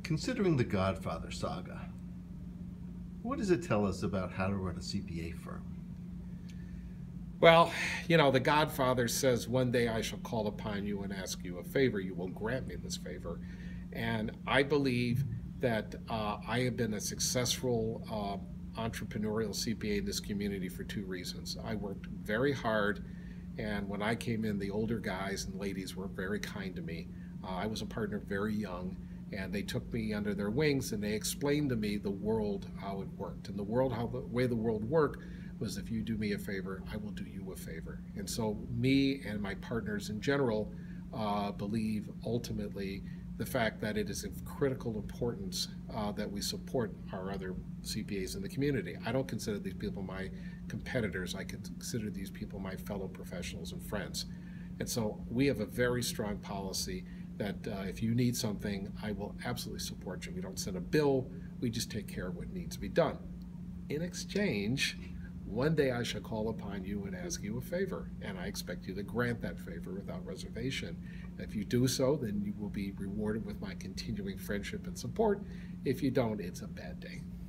Considering the Godfather saga, what does it tell us about how to run a CPA firm? Well, the Godfather says, "One day I shall call upon you and ask you a favor. You will grant me this favor." And I believe that I have been a successful entrepreneurial CPA in this community for two reasons. I worked very hard, and when I came in, the older guys and ladies were very kind to me. I was a partner very young, and they took me under their wings and they explained to me the world, how it worked. And the way the world worked was, if you do me a favor, I will do you a favor. And so me and my partners in general believe ultimately the fact that it is of critical importance that we support our other CPAs in the community. I don't consider these people my competitors. I consider these people my fellow professionals and friends. And so we have a very strong policy that if you need something, I will absolutely support you. We don't send a bill. We just take care of what needs to be done. In exchange, one day I shall call upon you and ask you a favor, and I expect you to grant that favor without reservation. If you do so, then you will be rewarded with my continuing friendship and support. If you don't, it's a bad day.